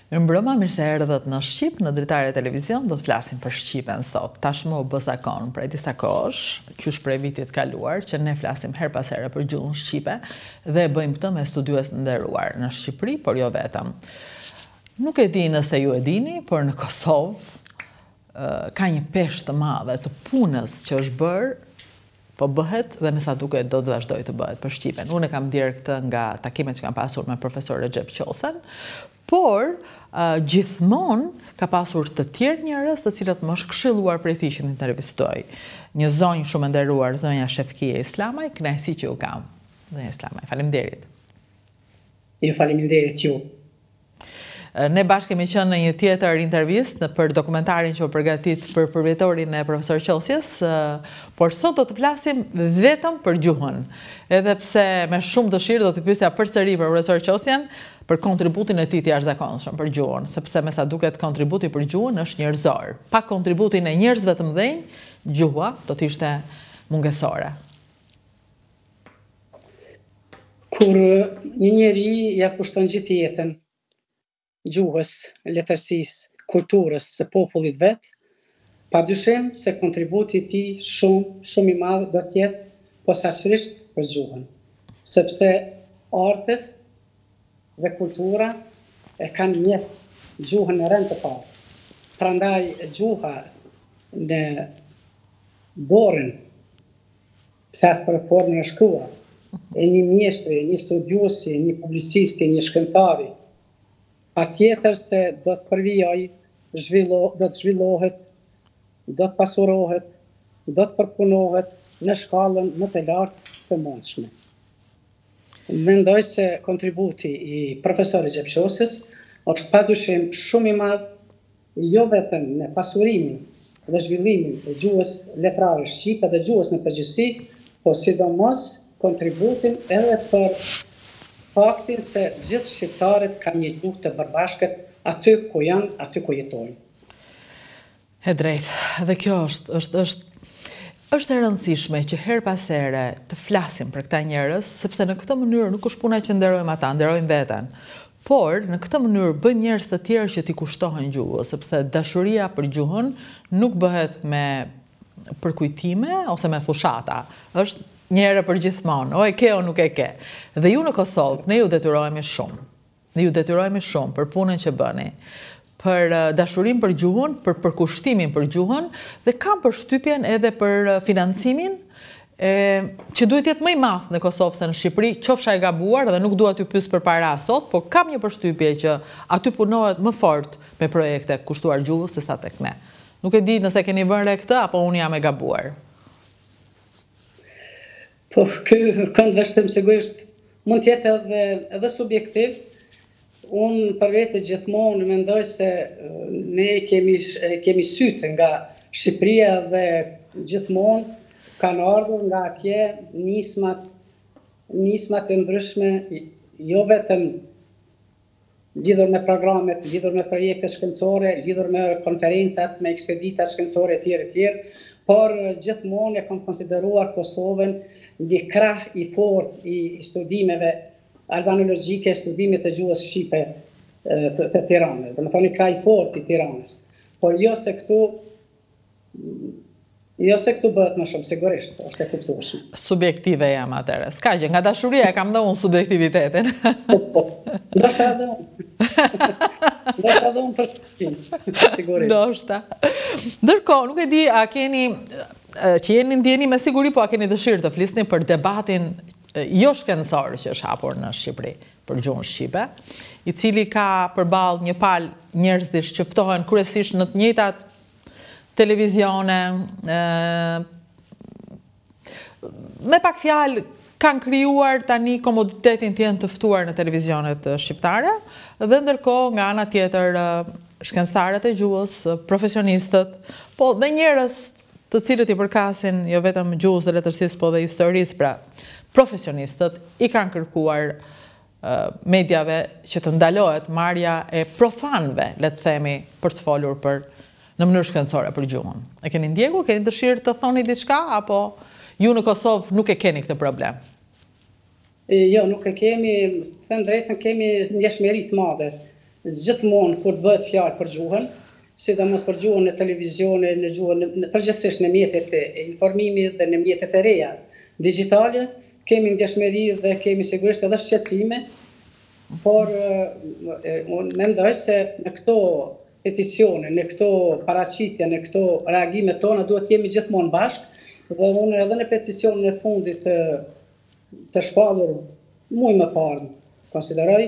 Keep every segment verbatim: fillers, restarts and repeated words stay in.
Në mbrëma, mirë se erdhët në Shqip, në Dritare Televizion, do të flasim për Shqipen sot. Tashmë u bë zakon prej disa kohësh, qysh prej vitit kaluar, që ne flasim her pas here për gjuhën Shqipe dhe bëjmë këtë me studiues të nderuar në Shqipëri, por jo vetëm. Nuk e di nëse ju e dini, por në Kosovë ka një peshë të madhe të punës që është bërë, po bëhet dhe me sa duket do të vazhdoj të bëhet për Shqipen. Unë e kam dirë këtë nga takimet që kam pasur me profesor Recep Qosen, por uh, gjithmonë ka pasur të tjerë njerëz të cilët më është këshilluar prej tij që të intervistoj. Një zonjë shumë e nderuar, zonja Shefkia Islamaj, kënaqësi që u kam. Zonja Islamaj, faleminderit. Ju faleminderit ju. Ne bashkë kemi qenë në një tjetër intervistë për dokumentarin që u përgatit për përvjetorin e profesor Qosjes, por sot do të flasim vetëm për gjuhën. Edhe pse me shumë dëshirë do të pyesja përsëri për profesor Qosjen për kontributin e tij të jashtëzakonshëm për gjuhën, sepse me sa duket kontributi për gjuhën është njerëzor. Pa kontributin e njerëzve të mëdhenj, gjuha do të ishte mungesore. Kur një njeri ja kushton gjithë jetën gjuhës, letërsisë, kulturës së popullit vet, padyshim se kontributi i tij shumë, shumë i madh do të jetë posaçërisht për gjuhën, sepse artet dhe kultura e kanë mjet gjuhën në rend të parë. Prandaj gjuha në dorën, flas për formën e shkruar, e një mjeshtri, një studiuesi, një publicisti, një shkrimtari, patjetër se do të përvijoj, zhvillo, do të zhvillohet, do të pasurohet, do të përpunohet në shkallën më të lartë të mundshme. Mendoj se kontributi i profesorit Recep Qosjes është padyshim shumë i madh, jo vetëm në pasurimin dhe zhvillimin e gjuhës letrare shqipe dhe gjuhës në përgjithësi, por sidomos kontributin edhe për faktin se gjithë shqiptarët kanë një gjuhë të përbashkët aty ku janë, aty ku jetojnë. E drejtë, dhe kjo është, është, është, është e rëndësishme që her pas here të flasim për këta njerëz, sepse në këtë mënyrë nuk është puna që nderojmë ata, nderojmë veten. Por në këtë mënyrë bëjmë njerëz të tjerë që t'i kushtohen gjuhës, sepse dashuria për gjuhën nuk bëhet me përkujtime ose me fushata. Është një herë për gjithmonë, o e ke o nuk e ke. Dhe ju në Kosovë, ne ju detyrohemi shumë. Ne ju detyrohemi shumë për punën që bëni, për dashurim për gjuhën, për përkushtimin për gjuhën, dhe kam përshtypjen edhe për financimin, e, që duhet jetë më i madh në Kosovë se në Shqipëri, qofsha e gabuar dhe nuk dua t'ju pyes për para sot, por kam një përshtypje që aty punohet më fort me projekte kushtuar gjuhës se sa tek ne. Nuk e di nëse keni vënë re këtë apo unë jam e gabuar. Po, ky këndvështrim sigurisht mund të jetë edhe, edhe subjektiv. Unë për vete gjithmonë mendoj se ne kemi, kemi sytë nga Shqipëria dhe gjithmonë kanë ardhur nga atje nismat, nismat e ndryshme, jo vetëm lidhur me programet, lidhur me projekte shkencore, lidhur me konferencat, me ekspedita shkencore e tjerë e tjerë, por gjithmonë e kam konsideruar Kosovën një krah i fort i studimeve albanologjike, studimit të gjuhës shqipe të, të Tiranës. Do të thonë një krah i fort i Tiranës. Por jo se këtu jo se këtu bëhet më shumë, sigurisht, është e kuptueshme. Subjektive jam atëherë. S'ka gjë, nga dashuria kam dhe unë subjektivitetin. Po, po. Ndoshta edhe unë. Ndoshta edhe unë për shqipin, sigurisht. Ndoshta. Ndërkohë, nuk e di, a keni që jeni ndjeni me siguri, po a keni dëshirë të flisni për debatin jo shkencor që është hapur në Shqipëri për gjuhën shqipe, i cili ka përballë një palë njerëzish që ftohen kryesisht në të njëjtat televizione, me pak fjalë kanë krijuar tani komoditetin të jenë të ftuar në televizionet shqiptare, dhe ndërkohë nga ana tjetër shkencëtarët e gjuhës, profesionistët, po dhe njerëz të cilët i përkasin jo vetëm gjuhës dhe letërsisë, po dhe historisë, pra profesionistët i kanë kërkuar uh, medjave që të ndalohet marrja e profanëve, le të themi, për të folur për në mënyrë shkencore për gjuhën. E keni ndjekur, keni dëshirë të thoni diçka, apo ju në Kosovë nuk e keni këtë problem? Jo, nuk e kemi, të them drejtën, kemi ndjeshmëri të madhe gjithmonë kur bëhet fjalë për gjuhën, sidomos për gjuhën në televizion, në gjuhën përgjithsisht në mjetet e informimit dhe në mjetet e reja digjitale, kemi ndjeshmëri dhe kemi sigurisht edhe shqetësime, por unë mendoj se në këto peticione, në këto paraqitje, në këto reagime tona duhet jemi gjithmonë bashkë dhe unë edhe në peticionin e fundit të, të shpallur muj më parë, konsideroj,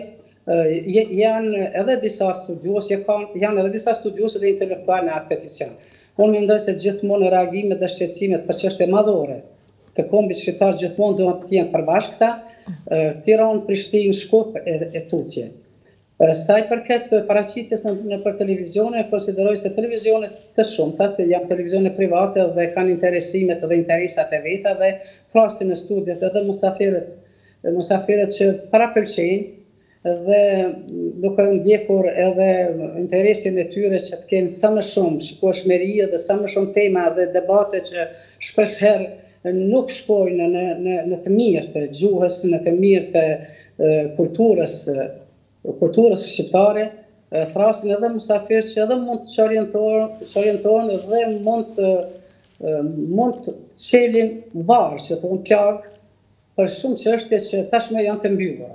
janë edhe disa studios, janë edhe disa studios dhe intelektual në atë peticion. Unë mendoj se gjithmonë reagimet dhe shqetësimet për çështje madhore të kombit shqiptar gjithmonë duhet të jenë përbashkëta, Tiranë, Prishtinë, Shkup e, e tutje. Sa i përket paraqitjes në, në për televizione, konsideroj se televizionet të shumtat janë televizione private dhe kanë interesimet dhe interesat e veta dhe thrasin në studiet edhe musafirët, musafirët që parapëlqejnë dhe duke ndjekur edhe interesin e tyre që të kenë sa më shumë shikueshmëri dhe sa më shumë tema dhe debate që shpeshherë nuk shkojnë në, në, në të mirë të gjuhës, në të mirë të uh, kulturës, uh, kulturës shqiptare, uh, thrasin edhe musafirë që edhe mund të orientohen dhe mund të, uh, mund të çelin varë, që të unë plagë, për shumë çështje që tashmë janë të mbyllura.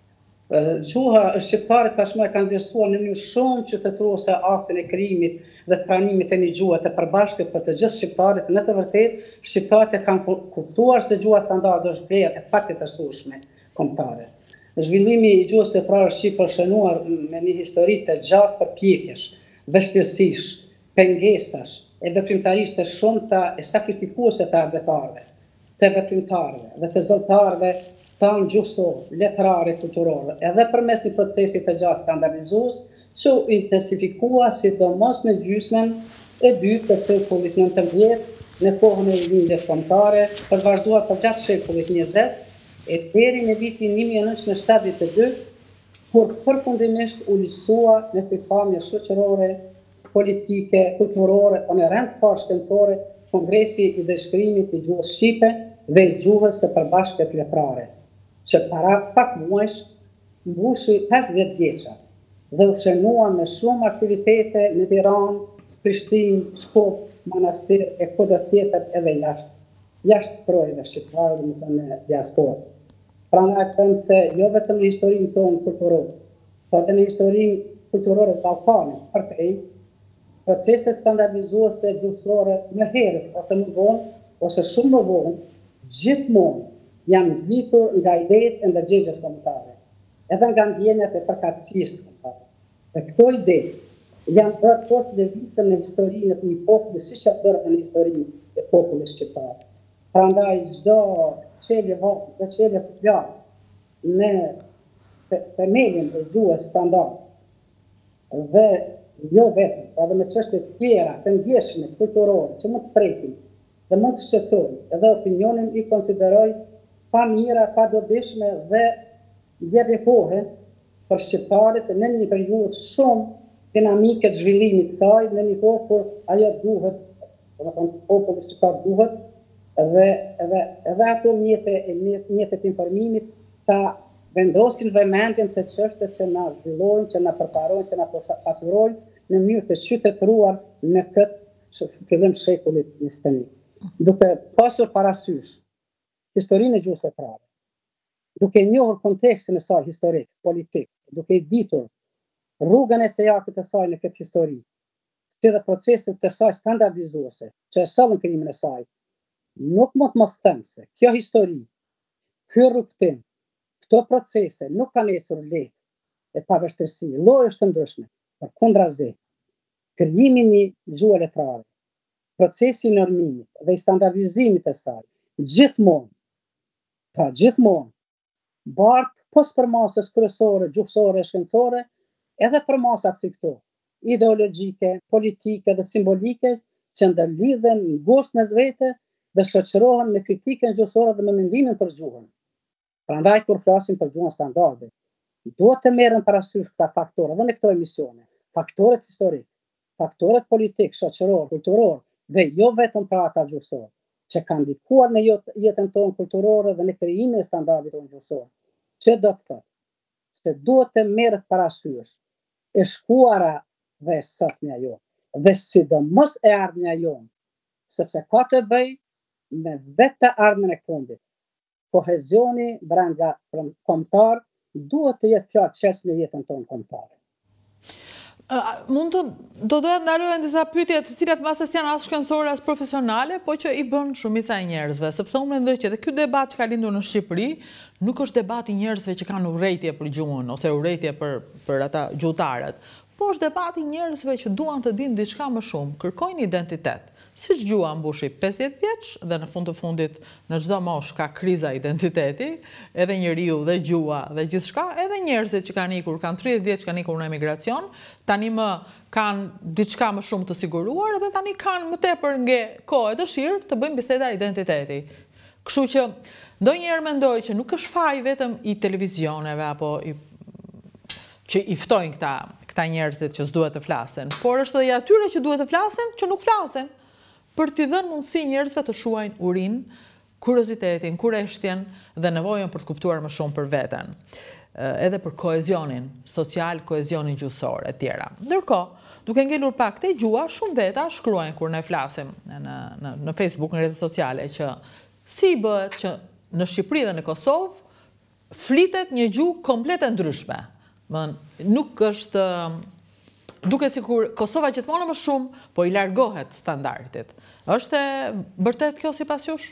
Gjuha shqiptare tashmë kanë vlerësuar në mënyrë shumë qytetërore aktin e krijimit dhe të pranimit të një gjuhe të përbashkët për të gjithë shqiptarët. Në të vërtetë, shqiptarët e kanë kuptuar se gjuha standard është vlerë e patetërsueshme kombëtare. Zhvillimi i gjuhës letrare shqipe është shënuar me një histori të gjatë përpjekjesh, vështirësish, pengesash e veprimtarisht të shumta e sakrifikuese të arbetarëve, të veprimtarëve dhe të zëlltarëve tanë gjuhësor, letrare, kulturore, edhe përmes një procesi të gjatë standardizues që u intensifikua sidomos në gjysmën e dytë të shekullit nëntëmbëdhjetë në kohën e lindjes kombëtare, për vazhduar për gjatë shekullit njëzet e deri në vitin një mijë e nëntëqind e shtatëdhjetë e dy, kur përfundimisht u ligjësua në pikpamje shoqërore, politike, kulturore, o në rend parë shkencore, Kongresi i Dëshkrimit i Gjuhës Shqipe dhe i Gjuhës së Përbashkët Letrare, që para pak muajsh mbushi pesëdhjetë vjeça dhe u shënua me shumë aktivitete në Tiranë, Prishtinë, Shkup, Manastir e kudo tjetër edhe jashtë, jashtë projeve shqiptare dhe në diasporë. Prandaj them se jo vetëm në historinë tonë kulturore, por edhe në historinë kulturore të Ballkanit, përtej proceset standardizuese gjuhësore më herët ose më vonë, ose shumë më vonë, gjithmonë janë nxitur nga idetë e ndërgjegjës kombëtare, edhe nga ndjenjat e përkatësisë kombëtare. Dhe këto ide janë bërë poshtë lëvizën në historinë e një populli, siç është bërë në historinë e popullit shqiptar. Prandaj çdo çelje vonë, çdo çelje fjalë në themelin e gjuhës standard dhe jo vetëm, edhe me çështje të tjera të ndjeshme kulturore që mund të prekin dhe mund të shqetësojnë, edhe opinionin i konsideroj pa mira, pa dobishme dhe djerikohe për shqiptarit në një periudhë shumë dinamike të zhvillimit të saj, në një kohë kur ajo duhet, do të thonë populli shqiptar duhet, dhe edhe edhe ato mjete mjetet e informimit ta vendosin vëmendjen te çështjet që na zhvillojnë, që na përparojnë, që na pasurojnë në mënyrë të qytetëruar në këtë fillim shekullit njëzet e një. Duke pasur parasysh historinë e gjuhës letrare, duke njohur kontekstin e saj historik, politik, duke ditur rrugën e sejakut të saj në këtë histori, si dhe proceset të saj standardizuese, që e sollën krijimin e saj, nuk mund të mos them se kjo histori, ky rrugtim, këto procese nuk kanë ecur lehtë e pa vështirësi, lloje të ndryshme, përkundrazi, krijimi i një gjuhë letrare, procesi i normimit dhe i standardizimit të saj, gjithmonë, pra gjithmonë, bart pos për masës kryesore, gjuhësore, shkencore, edhe për masat si këto, ideologjike, politike dhe simbolike, që ndërlidhen ngushtë mes vete dhe shoqërohen me kritikën gjuhësore dhe me mendimin për gjuhën. Prandaj kur flasim për gjuhën standarde, duhet të merren parasysh këta faktorë edhe në këto emisione, faktorët historik, faktorët politik, shoqëror, kulturor dhe jo vetëm për ata gjuhësor, që kanë ndikuar në jetën tonë kulturore dhe në krijimin e standardit tonë gjuhësor. Që do të thotë se duhet të merret parasysh e shkuara dhe sotmja jonë, dhe sidomos e ardhmja jonë, sepse ka të bëj me vetë të ardhmen e fundit. Kohezioni brenda kombëtar duhet të jetë fjalë çelës në jetën tonë kombëtare. Mund të do doja të ndalojnë disa pyetje të cilat masës janë as shkencore as profesionale, po që i bën shumica e njerëzve, sepse unë mendoj që edhe ky debat që ka lindur në Shqipëri nuk është debati i njerëzve që kanë urrëtie për gjuhën ose urrëtie për për ata gjuhëtarët, po është debati i njerëzve që duan të dinë diçka më shumë, kërkojnë identitet. Siç gjua mbushi pesëdhjetë vjeç dhe në fund të fundit në çdo moshë ka kriza identiteti, edhe njeriu dhe gjua dhe gjithçka, edhe njerëzit që kanë ikur, kanë tridhjetë vjeç kanë ikur në emigracion, tani më kanë diçka më shumë të siguruar dhe tani kanë më tepër nge kohë e dëshirë të bëjnë biseda identiteti. Kështu që ndonjëherë mendoj që nuk është faji vetëm i televizioneve apo i që i ftojnë këta këta njerëzit që s'duhet të flasin, por është edhe i atyre që duhet të flasin që nuk flasin, për t'i dhënë mundësi njerëzve të shuajnë urinë, kuriozitetin, kureshtjen dhe nevojën për të kuptuar më shumë për veten, edhe për kohezionin social, kohezionin gjuhësor e tjera. Ndërkohë, duke ngelur pak te gjua, shumë veta shkruajnë kur ne flasim në, në, në Facebook, në rrjetet sociale, që si bëhet që në Shqipëri dhe në Kosovë flitet një gjuhë komplet e ndryshme. Nuk është duke sikur Kosova gjithmonë më shumë, po i largohet standardit. Është e vërtet kjo sipas jush?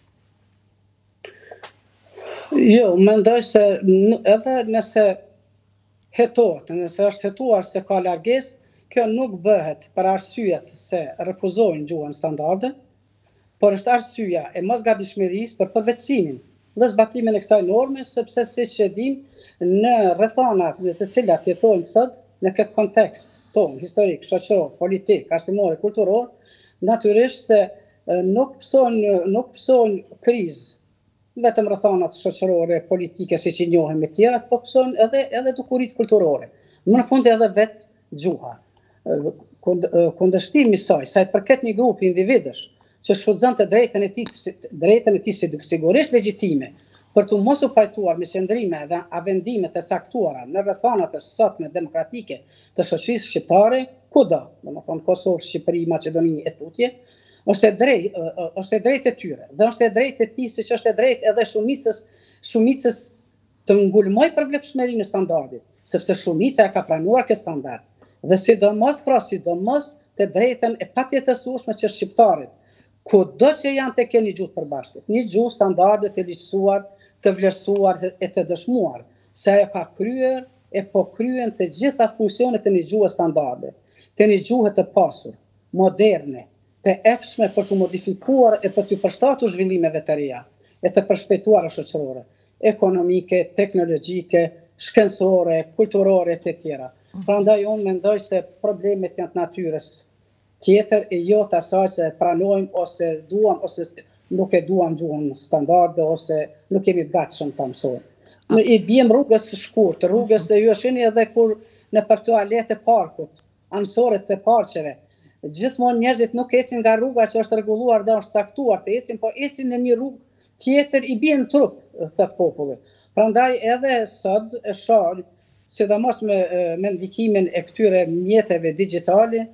Jo, mendoj se edhe nëse hetohet, nëse është hetuar se ka largesë, kjo nuk bëhet për arsyet se refuzojnë gjuhën standarde, por është arsyeja e mosgatishmërisë për përvetësimin dhe zbatimin e kësaj norme, sepse siç e dim, në rrethana të cilat jetojnë sot, në këtë kontekst tonë, historik, shoqëror, politik, arsimor, kulturor, natyrisht se nuk pësojnë, nuk pësojnë krizë, vetëm rrethanat shoqërore, politike, siç i njohim me tjera, po pësojnë edhe, edhe dukuritë kulturore. Më në fund edhe vetë gjuha. Kundërshtimi i saj, sa i përket një grupi individësh që shfrytëzon të drejtën e tij, drejtën e tij sigurisht legjitime, për të mos u pajtuar me qëndrime dhe avendime të saktuara në rrethanat e sotme demokratike të shoqërisë shqiptare, kudo, domethënë Kosovë, Shqipëri, Maqedoni e tutje, është e drejtë, është e drejtë e tyre, dhe është e drejtë e tij siç është e drejtë edhe shumicës, shumicës të ngulmoj përvlefshmërinë e standardit, sepse shumica e ka pranuar këtë standard. Dhe sidomos, pra sidomos të drejtën e patjetësueshme që shqiptarit, kudo që janë të keni gjuhë përbashkët, një gjuhë standarde të ligjësuar, të vlerësuar e të dëshmuar, se ajo ka kryer e po kryen të gjitha funksionet e një gjuhë standarde, të një gjuhë të pasur, moderne, të efshme për të modifikuar e për të përshtatur zhvillimeve të reja, e të përshpejtuara shoqërore, ekonomike, teknologjike, shkencore, kulturore e të tjera. Prandaj unë mendoj se problemet janë të natyrës tjetër e jo të asaj se pranojmë ose duam ose nuk e duam gjuhën standarde ose nuk jemi të gatshëm ta mësojmë. Ne i bjem rrugës së shkurtë, rrugës se ju e shihni edhe kur në për këto alete parkut, anësore të parqeve, gjithmonë njerëzit nuk ecin nga rruga që është rregulluar dhe është caktuar të ecin, po ecin në një rrugë tjetër, i bien trup, thot populli. Prandaj edhe sot e shoh, sidomos me, me ndikimin e këtyre mjeteve digjitale,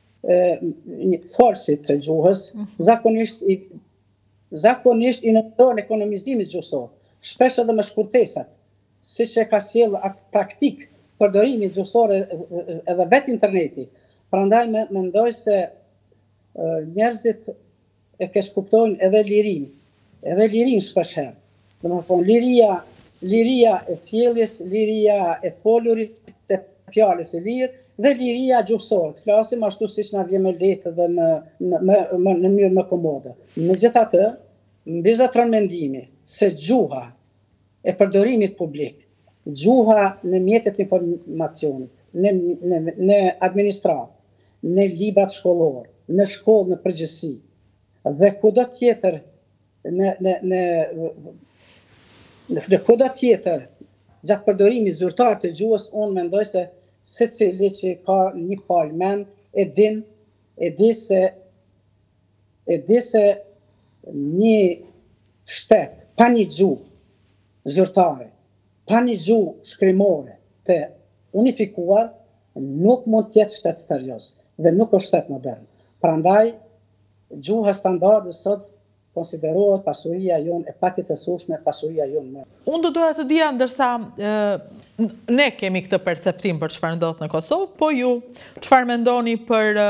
forsit të gjuhës, zakonisht i, zakonisht i nënton ekonomizimit gjuhësor, shpesh edhe me shkurtesat, siç e ka sjell atë praktik përdorimit gjuhësor edhe vetë interneti. Prandaj mendoj se njerëzit e keq kuptojnë edhe lirin, edhe lirin shpesh herë. Domethënë liria, liria e sjelljes, liria e të folurit, të fjalës e lirë, dhe liria gjuhësore, të flasim ashtu siç na vjen më lehtë dhe më, më, më, më në mënyrë më komode. Megjithatë, mbi zotron mendimi se gjuha e përdorimit publik, gjuha në mjetet e informacionit, në, në, në administratë, në librat shkollor, në shkollë në përgjithësi, dhe kudo tjetër në, në, në, në, në kudo tjetër gjatë përdorimit zyrtar të gjuhës, unë mendoj se secili që ka një palmen e din, e di se e di se një shtet pa një gjuhë zyrtare, pa një gjuhë shkrimore të unifikuar, nuk mund të jetë shtet serioz dhe nuk është shtet modern. Prandaj gjuha standarde sot konsiderohet pasuria jonë e patjetësueshme, pasuria jonë më. Unë do doja të dija, ndërsa ne kemi këtë perceptim për çfarë ndodh në Kosovë, po ju çfarë mendoni për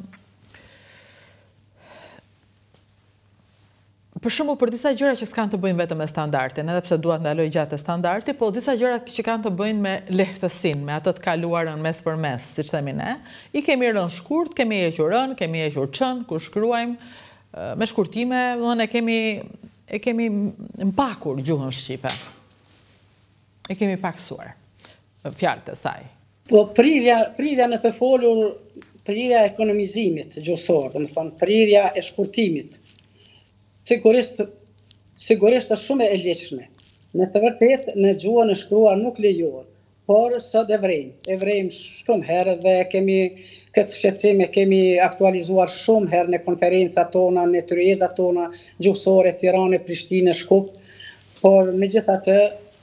për shembull për disa gjëra që s'kan të bëjnë vetëm me standardin, edhe pse duat ndaloj gjatë standardi, po disa gjëra që kanë të bëjnë me lehtësinë, me atë të kaluarën mes për mes, siç themi ne. I kemi rënë shkurt, kemi hequr rën, kemi hequr çën, kur shkruajmë me shkurtime, domethënë e kemi e kemi mpakur gjuhën shqipe. E kemi paksuar fjalët e saj. Po prirja, prirja në të folur, prirja e ekonomizimit gjuhësor, domethënë prirja e shkurtimit. Sigurisht, sigurisht është shumë e lehtëshme. Në të vërtetë në gjuhën e shkruar nuk lejohet, por sot e vrejmë. E vrejmë shumë herë dhe kemi këtë shqetësim e kemi aktualizuar shumë herë në konferencat tona, në tryezat tona gjuhësore, Tiranë, Prishtinë, Shkup, por megjithatë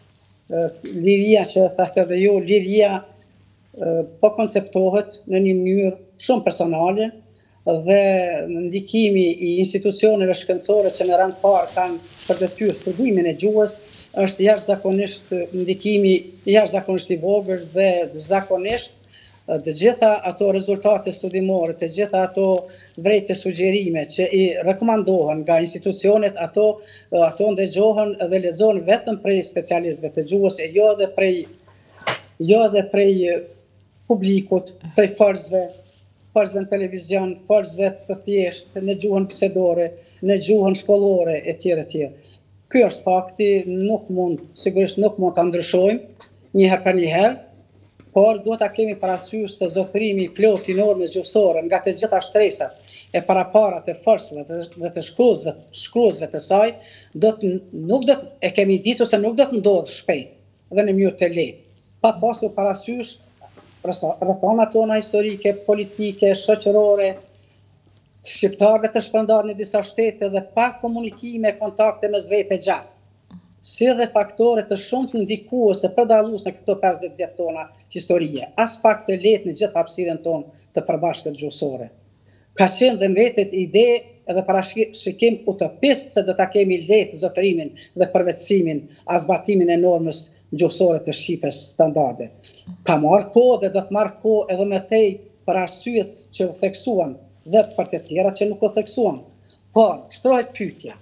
liria që thashtë edhe ju, liria po konceptohet në një mënyrë shumë personale dhe ndikimi i institucioneve shkencore që në rand parë kanë për detyrë studimin e gjuhës është jashtëzakonisht ndikimi jashtëzakonisht i vogël dhe zakonisht të gjitha ato rezultate studimore, të gjitha ato vrejtje sugjerime që i rekomandohen nga institucionet, ato, ato ndëgjohen dhe lexohen vetëm prej specialistëve të gjuhës e jo edhe prej, jo edhe prej publikut, prej farzëve, farzëve në televizion, farzëve të thjeshtë, në gjuhën bisedore, në gjuhën shkollore, etj. etj. Ky është fakti, nuk mund, sigurisht nuk mund ta ndryshojmë një herë për një herë, por duhet ta kemi parasysh se zotërimi i plotë i normës gjuhësore nga të gjitha shtresat e paraparat e forcëve dhe të shkruesve, shkruesve të saj, do të nuk do të e kemi ditur se nuk do të ndodhë shpejt dhe në mënyrë të lehtë. Pa pasur parasysh rrethonat tona historike, politike, shoqërore, shqiptarëve të shpërndarë në disa shtete dhe pa komunikime, kontakte mes vete gjatë. Si dhe faktore të shumë të ndikuese përdalues në këto pesëdhjetë vjet tona historie, as pak të lehtë në gjithë hapësirën tonë të përbashkët gjuhësore. Ka qenë dhe mbetet ide edhe parashikim utopist se do ta kemi lehtë zotërimin dhe përvetësimin, as zbatimin e normës gjuhësore të shqipes standarde. Ka marrë kohë dhe do të marrë kohë edhe më tej për arsyet që u theksuan dhe për të tjera që nuk u theksuan. Por shtrohet pyetja.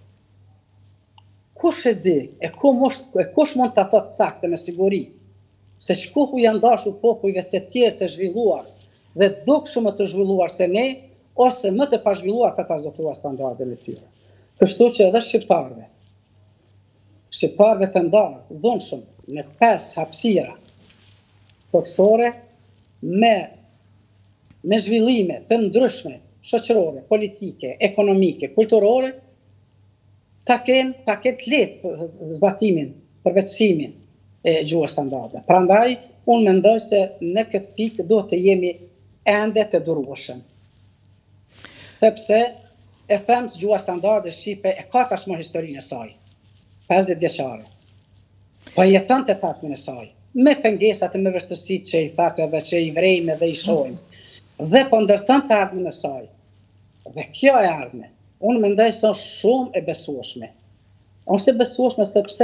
Kush e di, e kush mund ta thotë saktë me siguri se shkupu janë dashur popujve të tjerë të zhvilluar dhe dukshëm më të zhvilluar se ne, ose më të pazhvilluar për ta zotëruar standardet e tyre. Kështu që edhe shqiptarëve, shqiptarëve të ndarë, dhunshëm në pesë hapësira toksore me me zhvillime të ndryshme, shoqërore, politike, ekonomike, kulturore, ta kenë ta ketë lehtë zbatimin, përvetësimin e gjuhës standarde. Prandaj, unë mendoj se në këtë pikë duhet të jemi ende të durueshëm. Sepse e them se gjuha standarde shqipe e ka tashmë historinë e saj, pesëdhjetë vjeçare. Po jeton të tasmin e saj, me pengesat e me vështërsitë që i thatë dhe që i vrejmë dhe i shohim. Dhe po ndërton të ardhmen e saj. Dhe kjo e ardhme, unë mendoj se është shumë e besueshme. Është e besueshme sepse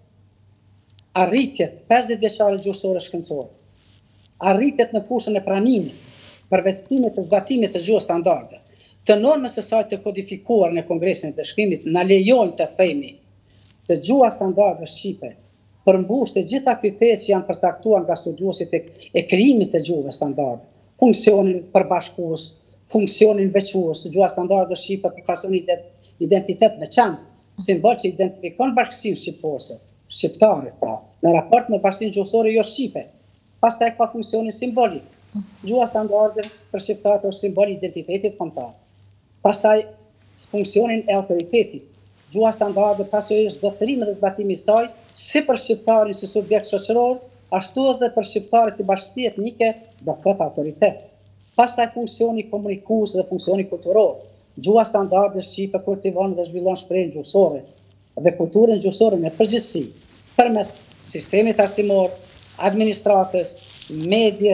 arritjet pesëdhjetë vjeçare gjuhësore shkencore, arritjet në fushën e pranimit, përvetësimit të zbatimit të gjuhës standarde, të normës së saj të kodifikuar në Kongresin e të Shkrimit, na lejojnë të themi se gjuha standarde shqipe përmbush të gjitha kriteret që janë përcaktuar nga studiuesit e krijimit të gjuhëve standarde, funksionin përbashkues, funksionin veçues, gjuha standarde shqipe përkason identitet veçantë, simbol që identifikon bashkësinë shqiptare, shqiptare, pra, në raport me bashkësinë gjuhësore jo shqipe. Pastaj ka funksionin simbolik. Gjuha standarde për shqiptarët është simbol i identitetit kombëtar. Pastaj funksionin e autoritetit. Gjuha standarde pasojë zotërimi dhe zbatimi i saj, si për shqiptarin si subjekt shoqëror, ashtu edhe për shqiptarin si bashkësi etnike do këtë autoritet. Pastaj funksioni komunikues dhe funksioni kulturor. Gjuha standarde shqipe kultivon dhe zhvillon shprehjen gjuhësore dhe kulturën gjuhësore në përgjithësi, përmes sistemit arsimor, administratës, medjes,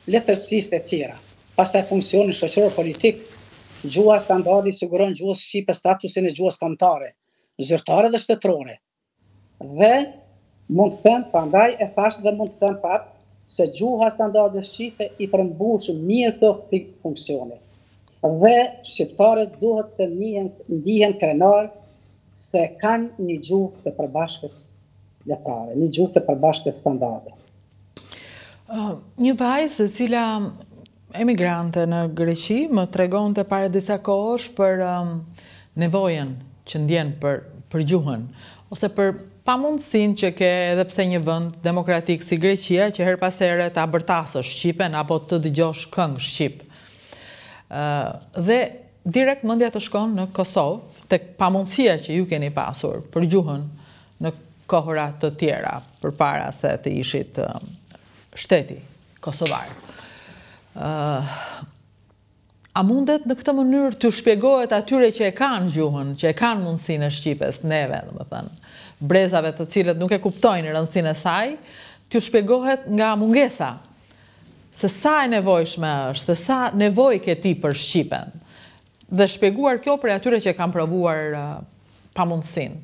letërsisë e tjera. Pastaj funksioni shoqëror politik, gjuha standardi siguron gjuhës shqipe statusin e gjuhës kombëtare, zyrtare dhe shtetërore. Dhe mund të them, prandaj e thash dhe mund të them pat, se gjuha standardi shqipe i përmbush mirë këto funksione. Dhe shqiptarët duhet të ndihen krenar se kanë një gjuhë të përbashkët letrare, një gjuhë të përbashkët standarde. Uh, një vajzë e cila emigrante në Greqi më tregon të pare disa kohësh për um, nevojen që ndjen për, për gjuhën, ose për pamundësinë që ke edhe pse një vend demokratik si Greqia që her pas here ta bërtasësh shqipen apo të dëgjosh këngë shqip. Uh, dhe direkt mendja të shkon në Kosovë, tek pamundësia që ju keni pasur për gjuhën në kohëra të tjera, përpara se të ishit uh, shteti kosovar. Uh, a mundet në këtë mënyrë të shpjegohet atyre që e kanë gjuhën, që e kanë mundësinë e shqipes, neve, dhe më thënë, brezave të cilët nuk e kuptojnë rëndësinë e saj, të shpjegohet nga mungesa, se sa e nevojshme është, se sa nevoj ke ti për shqipen, dhe shpjeguar kjo për atyre që kanë provuar uh, pamundësinë.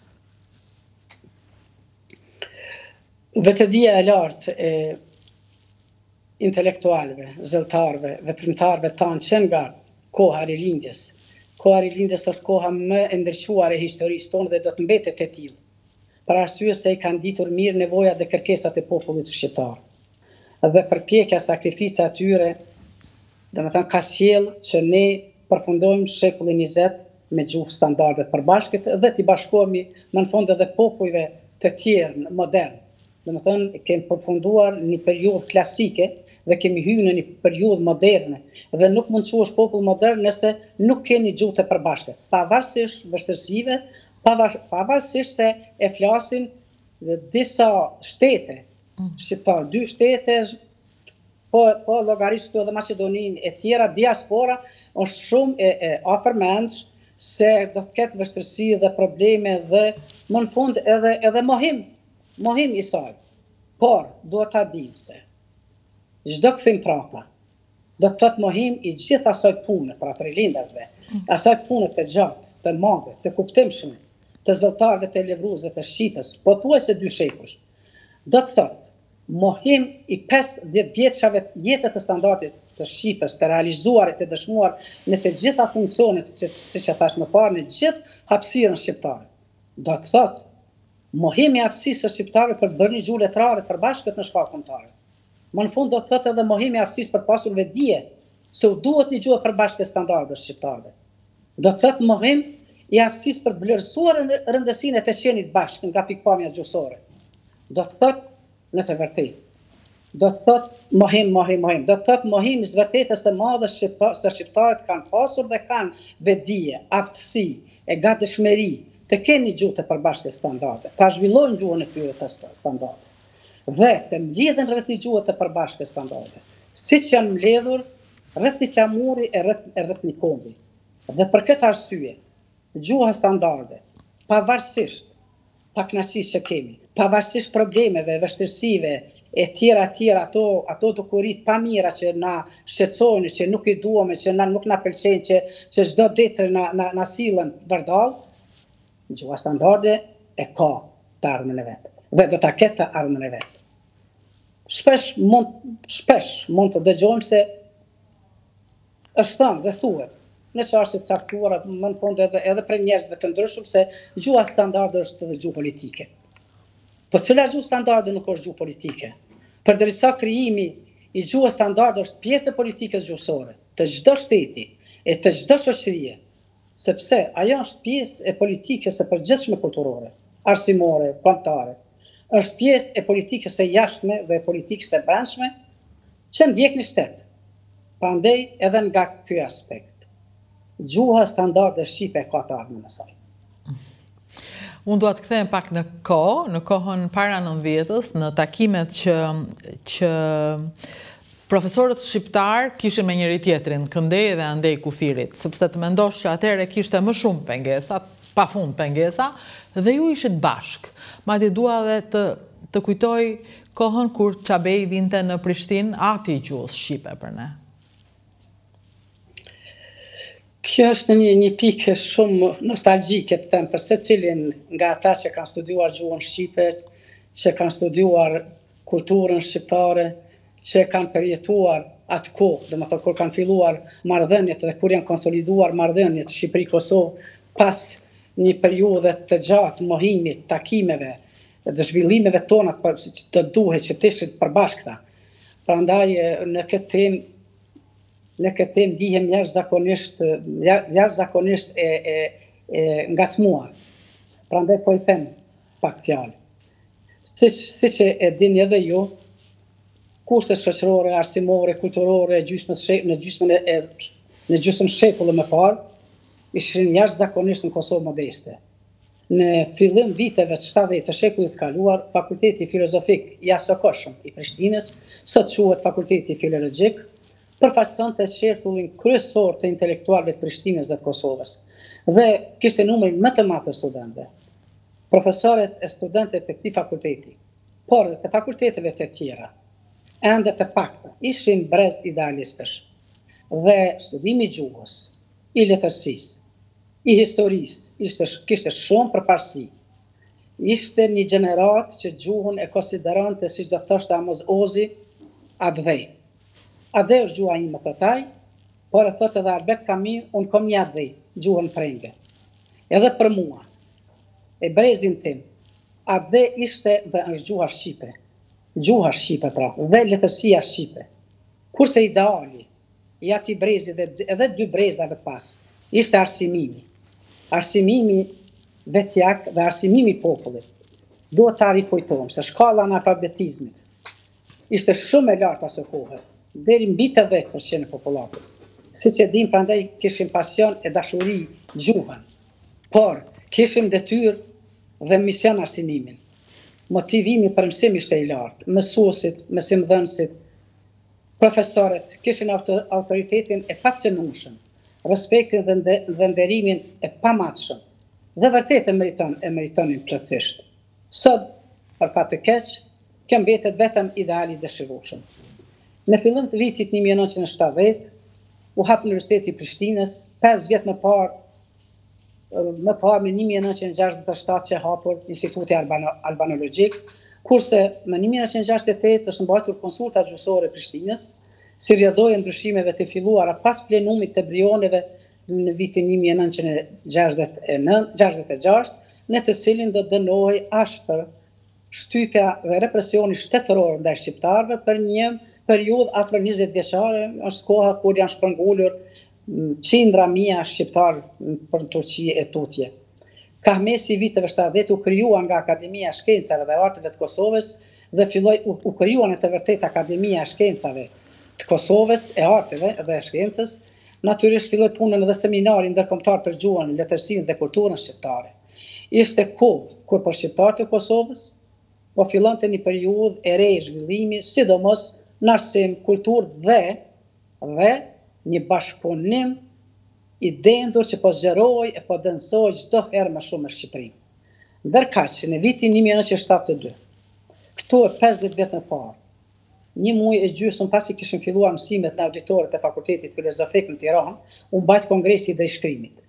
Vetëdia e lartë e intelektualve, zëlltarve, veprimtarve tanë që nga koha rilindjes. Koha rilindjes është koha më e ndërquar e historisë tonë dhe do të mbetet e tillë. Për arsye se i kanë ditur mirë nevojat dhe kërkesat e popullit shqiptar. Dhe përpjekja sakrifica e tyre, domethënë ka sjellë që ne përfundojmë shekullin njëzet me gjuhë standarde të përbashkët dhe t'i bashkohemi më në fund edhe popujve të tjerë modern. Domethënë kemi përfunduar një periudhë klasike dhe kemi hyrë në një periudhë moderne dhe nuk mund të quhesh popull modern nëse nuk keni gjuhë të përbashkët, pavarësisht vështirësive, pavarësisht se e flasin disa shtete shqiptar, dy shtete, po po llogarisë edhe Maqedoninë e tjera, diaspora është shumë e, e afërmendsh se do të ketë vështirësi dhe probleme dhe më në fund edhe edhe mohim, mohim i saj. Por duhet ta dim se çdo kthim prapa do të thotë mohim i gjithë asaj pune për atë rilindasve, asaj pune të gjatë, të madhe, të kuptimshme, të zëlltarëve, të levruzëve, të shqipës, pothuajse dy shekush. Do të thotë mohim i pesëdhjetë vjeçave jetës të standardit të shqipës, të realizuar e të dëshmuar në të gjitha funksionet, siç e thash më parë, në gjithë hapësirën shqiptare. Do të thotë mohimi i aftësisë së shqiptarëve për të bërë një gjuhë letrare të përbashkët në shkallë kombëtare. Më në fund do të thotë edhe mohimi i aftësisë për pasur vetdije se u duhet një gjuhë përbashkët standardeve shqiptarëve. Do të thotë mohim i aftësisë për të vlerësuar rëndësinë e të qenit bashkë nga pikpamja gjuhësore. Do të thotë në të vërtetë. Do të thotë mohim, mohim, mohim. Do të thotë mohim i vërtetës së madhe se shqiptarët kanë pasur dhe kanë vetdije, aftësi, e gatishmëri të kenë një gjuhë të përbashkët standarde, ta zhvillojnë gjuhën e tyre të standarde dhe të mbledhen rreth një gjuhë të përbashkët standarde, siç janë mbledhur rreth një flamuri e rreth e rreth një kombi. Dhe për këtë arsye, gjuha standarde, pavarësisht pakënaqësisë që kemi, pavarësisht problemeve, vështirësive e tjera tjera, ato ato dukurit pa mira që na shqetësojnë, që nuk i duam, që na nuk na pëlqejnë, që që çdo ditë na na, na sillen vërdall, gjuha standarde e ka të ardhmen e vet dhe do ta ketë të ardhmen e vet. Shpesh mund shpesh mund të dëgjojmë se është thënë dhe thuhet në çështje të caktuara, më në fund edhe edhe për njerëzve të ndryshëm se gjuha standarde është edhe gjuhë politike. Po cila gjuhë standarde nuk është gjuhë politike? Përderisa krijimi i gjuhës standarde është pjesë e politikës gjuhësore të çdo shteti e të çdo shoqërie, sepse ajo është pjesë e politikës së përgjithshme kulturore, arsimore, kombëtare. Është pjesë e politikës së jashtme dhe e politikës së brendshme që ndjek në shtet. Prandaj edhe nga ky aspekt, gjuha standarde shqipe ka të ardhmen e saj. Unë duat të kthehem pak në kohë, në kohën para nëntëdhjetës, në takimet që që profesorët shqiptar kishin me njëri tjetrin, këndej dhe andej kufirit, sepse të mendosh që atëherë kishte më shumë pengesa, pafund pengesa, dhe ju ishit bashk. Madje dua edhe të të kujtoj kohën kur Çabej vinte në Prishtinë, ati i gjuhës shqipe për ne? Kjo është një, një pikë shumë nostalgjike të them për secilin nga ata që kanë studiuar gjuhën shqipe, që kanë studiuar kulturën shqiptare, që kanë përjetuar atë kohë, dhe më thë kur kanë filluar marrëdhëniet dhe kur janë konsoliduar marrëdhëniet Shqipëri-Kosovë pas një periudhe të gjatë mohimit, takimeve, dhe zhvillimeve tona të duhet që të ishin përbashkëta. Prandaj në këtë temë në këtë temë ndihem jashtëzakonisht jashtëzakonisht e, e, e ngacmuar. Prandaj po i them pak fjalë. Si, si që e dini edhe ju, kushtet shoqërore, arsimore, kulturore, në gjysmën e në gjysmën shekull më parë, ishin jashtëzakonisht në Kosovë modeste. Në fillim viteve të shtatëdhjetë të shekullit të kaluar, Fakulteti Filozofik i jashtëzakonshëm i Prishtinës, sot quhet Fakulteti Filologjik, përfaqësonte qertullin kryesor të intelektualëve të Prishtinës dhe të Kosovës dhe kishte numrin më të madh të studentëve. Profesorët e studentët të këtij fakulteti, por dhe të fakulteteve të tjera, ende të pakta, ishin brez idealistësh dhe studimi i gjuhës, i letërsisë, i historisë, ishte kishte shumë përparësi. Ishte një gjenerat që gjuhën e konsiderante, siç do thoshte Amos Ozi, abdhej. Adhe është gjuha ime të taj, por e thotë edhe Albert Camus, unë kom një adhej, gjuhën frenge. Edhe për mua, e brezin tim, adhe ishte dhe është gjuha Shqipe. Gjuha Shqipe pra, dhe letërsia Shqipe. Kurse ideali, i ati brezi dhe edhe dy brezave pas, ishte arsimimi. Arsimimi vetjak dhe arsimimi popullit. Duhet ta rikujtojmë se shkalla në alfabetizmit ishte shumë e lartë asë kohë, deri mbi të vetë përqind e popullatës. Si që dim, prandaj kishim pasion e dashuri gjuhën, por kishim detyrë dhe mision arsimimin. Motivimi për mësim ishte i lartë, mësuesit, mësimdhënësit, profesorët kishin autoritetin e pacënueshëm, respektin dhe nderimin e pamatshëm, dhe vërtet e meriton, e meritonin plotësisht. Sot, për fat të keq, kjo mbetet vetëm ideali dëshirueshëm. Në fillim të vitit një mijë e nëntëqind e shtatëdhjetë, u hap Universiteti i Prishtinës, pesë vjet më parë, më parë me një mijë e nëntëqind e gjashtëdhjetë e shtatë që hapur Instituti Albano, Albanologjik, kurse në një mijë e nëntëqind e gjashtëdhjetë e tetë është mbajtur konsulta gjyqësore e Prishtinës, si rrjedhoi ndryshimeve të filluara pas plenumit të brioneve në vitin një mijë e nëntëqind e gjashtëdhjetë e gjashtë, në të cilin do dënohej ashpër shtypja dhe represioni shtetëror ndaj shqiptarëve për një periudhë afër njëzet vjeçare, është koha kur janë shpërngulur qindra mijë shqiptarë për në Turqi e tutje. Ka mesi viteve shtatëdhjetë u krijuan nga Akademia e Shkencave dhe Arteve të Kosovës dhe filloi u, u krijuan në të vërtetë Akademia e Shkencave të Kosovës, e Arteve dhe e Shkencës. Natyrisht filloi punën edhe seminari ndërkombëtar për gjuhën, letërsinë dhe kulturën shqiptare. Ishte kohë kur për shqiptarët e Kosovës po fillonte një periudhë e re zhvillimi, sidomos në arsim, kulturë dhe, dhe një bashkëpunim i dendur që po zgjeroi e po dënsoi çdo herë më shumë me Shqipërinë. Ndërkaq që në vitin një mijë e nëntëqind e shtatëdhjetë e dy, këtu e pesëdhjetë vjet më parë, një muaj e gjysmë pasi kishin filluar mësimet në auditorët e Fakultetit Filozofik në Tiranë, u mbajt kongresi i drejtshkrimit.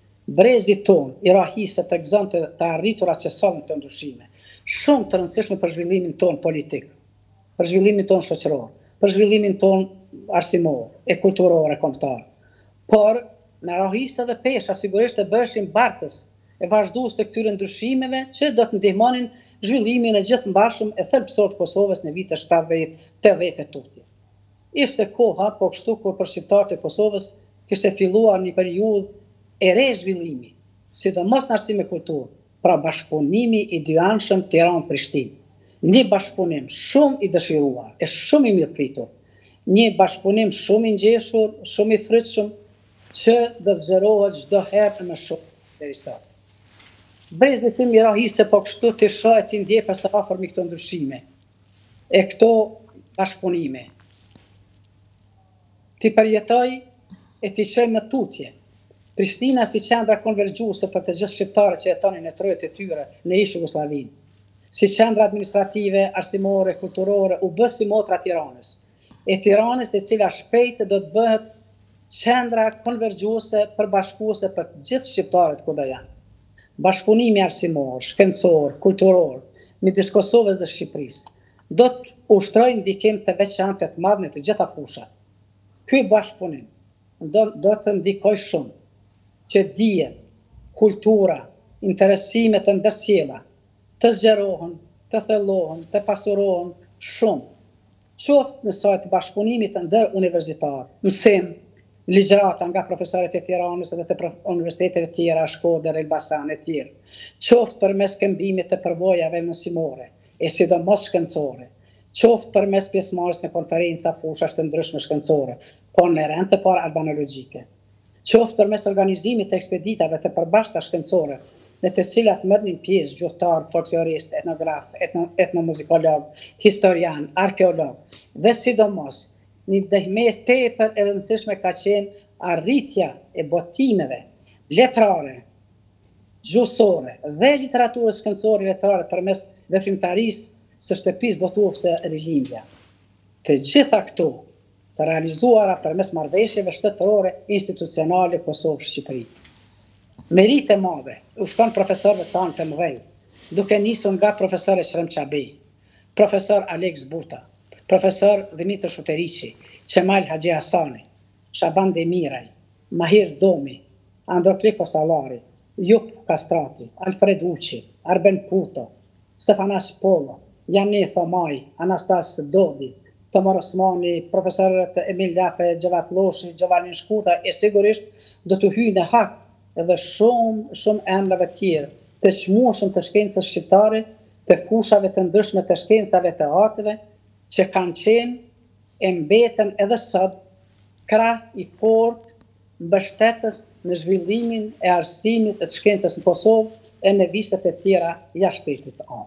Brezi ton i rahisë të gëzonte të arriturat që sollën të ndryshime, shumë të rëndësishme për zhvillimin ton politik, për zhvillimin ton shoqëror, për zhvillimin ton arsimor, e kulturor, e kombëtar. Por, me rahisë dhe pesha sigurisht e bëshin bartës e vazhdues të këtyre ndryshimeve që do të ndihmonin zhvillimin e gjithëmbashëm e thelbësor të Kosovës në vitet shtatëdhjetë tetëdhjetë e tutje. Ishte koha, po kështu kur për shqiptarët e Kosovës kishte filluar një periudhë e re zhvillimi, sidomos në arsim e kulturë, pra bashkëpunimi i dyanshëm Tiranë-Prishtinë. Një bashkëpunim shumë i dëshiruar, e shumë i mirëpritur, një bashkëpunim shumë i ngjeshur, shumë i frytshëm, që do të zgjerohet çdo herë më shumë deri sot. Brezi tim i rahisë po kështu të shohë ti ndjej pas afër me këto ndryshime e këto bashkëpunime. Ti përjetoj e ti çoj në tutje. Prishtina si qendra konvergjuese për të gjithë shqiptarët që jetonin në trojet e tyre në ish Jugosllavinë. si qendra administrative, arsimore, kulturore, u bë si motra Tiranës. E Tiranës e cila shpejt do të bëhet qendra konvergjuese, përbashkuese për të gjithë shqiptarët ku do janë. Bashkëpunimi arsimor, shkencor, kulturor, midis Kosovës dhe Shqipërisë, do të ushtrojë ndikim të veçantë të madh në të gjitha fushat. Ky bashkëpunim do, do të ndikojë shumë që dijet, kultura, interesimet të ndërsjella të zgjerohen, të thellohen, të pasurohen shumë. Qoftë në sajt bashkëpunimit ndër universitar, mësim, ligjërata nga profesorët e Tiranës dhe të universiteteve tjera, Shkodër, Elbasan e tjerë, qoftë përmes këmbimit të përvojave mësimore, e sidomos shkencore, qoftë përmes pjesëmarrjes në konferenca fushash të ndryshme shkencore, po në rend të parë albanologjike, qoftë përmes organizimit të ekspeditave të përbashkëta shkencore, në të cilat merrnin pjesë gjuhëtar, folklorist, etnograf, etno, etnomuzikolog, historian, arkeolog, dhe sidomos një ndihmës tepër e rëndësishme ka qenë arritja e botimeve letrare, gjuhësore dhe literaturës shkencore letrare përmes veprimtarisë së shtëpisë botuese Rilindja. Të gjitha këto të realizuara përmes marrëveshjeve shtetërore institucionale Kosovë-Shqipëri. Merite madhe u shkon profesorëve tanë të mëdhenj, duke nisur nga profesor Ekrem Çabej, profesor Alex Buta, profesor Dimitër Shuteriqi, Qemal Haxhi Hasani, Shaban Demiraj, Mahir Domi, Androkli Kostallari, Jup Kastrati, Alfred Uçi, Arben Puto, Stefanas Polo, Jani Thomaj, Anastas Dodi, Tomar Osmani, profesorët Emil Lafe, Gjevat Loshi, Giovanni Shkuta, e sigurisht do të hyjë në hak edhe shumë, shumë emrave tjerë, të çmueshëm të shkencës shqiptare, të fushave të ndryshme të shkencave të arteve, që kanë qenë e mbeten edhe sot krah i fortë mbështetës në zhvillimin e arsimit të shkencës në Kosovë e në vistet e tjera jashtë shtetit tonë.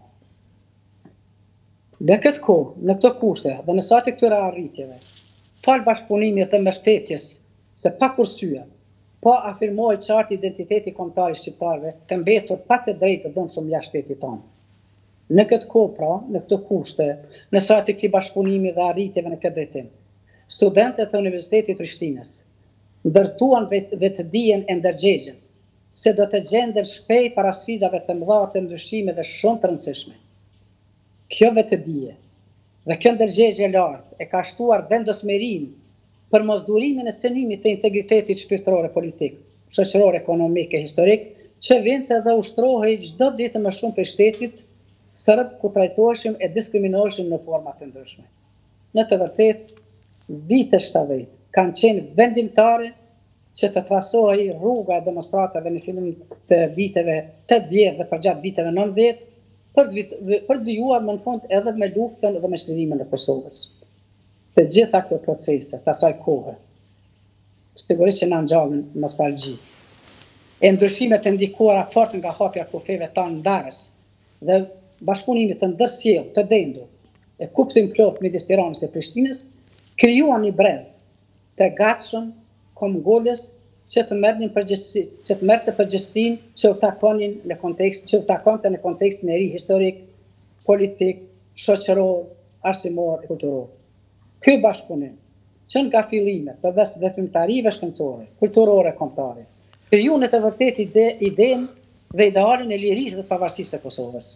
Në këtë kohë, në këto kushte dhe në sajt e këtyre arritjeve, fal bashkëpunimit dhe mbështetjes se pa kursye, po afirmoi qartë identiteti kombëtar i shqiptarëve të mbetur pa të drejtë të dëmshëm jashtë shtetit tonë. Në këtë kohë, pra, në këto kushte, në sajt e këtij bashkëpunimi dhe arritjeve në këtë drejtim, studentët e Universitetit Prishtinës ndërtuan vet, vetëdijen e ndërgjegjen se do të gjenden shpejt para sfidave të mëdha të ndryshimeve shumë të rëndësishme. Kjo vetëdije dhe kjo ndërgjegje lartë e ka shtuar vendosmërinë për mosdurimin e cënimit të integritetit shpirtëror e politik, shoqëror, ekonomik e historik, që vinte dhe ushtrohej çdo ditë më shumë për shtetit sërb ku trajtoheshim e diskriminoheshim në forma të ndryshme. Në të vërtetë, vitet shtatëdhjetë kanë qenë vendimtare që të trasohej rruga e demonstratave në fillim të viteve tetëdhjetë dhe përgjatë viteve nëntëdhjetë për të, për të vijuar më në fund edhe me luftën dhe me shlirimin e Kosovës. Të gjitha këto procese, të asaj kohë, sigurisht që na ngjallin nostalgji. E ndryshimet e ndikuara fort nga hapja e kufeve tanë ndarës dhe bashkëpunimit të ndërsjellë të dendur e kuptim plot midis Tiranës e Prishtinës krijuan një brez të gatshëm komgullës që të merrnin përgjegjësi, që të merrte përgjegjësinë që u takonin në kontekst, që u takonte në kontekstin e ri historik, politik, shoqëror, arsimor e kulturor. Ky bashkëpunim, që nga fillimet përveç veprimtarive shkencore, kulturore, kombëtare, kriju në të vërtetë ide, idenë dhe idealin e lirisë dhe pavarësisë së Kosovës.